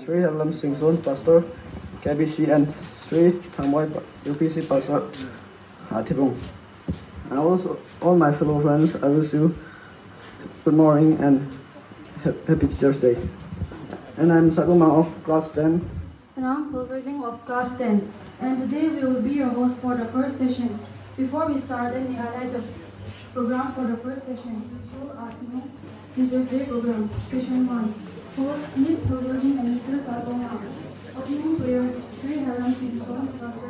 Sri Halam Singh Zone Pastor KBC and Sri Thamwai UPC Pastor Hathibong. And also all my fellow friends, I wish you good morning and happy Teachers Day. And I'm Sakuma of class 10. And I'm Pulverling of class 10. And today we will be your host for the first session. Before we start, let me highlight the program for the first session. Peaceful Afternoon Teachers Day program. Session 1. Host Miss Pulverling and Mr. Sakuma. Opening prayer, Sri Halam Singh Zone Pastor.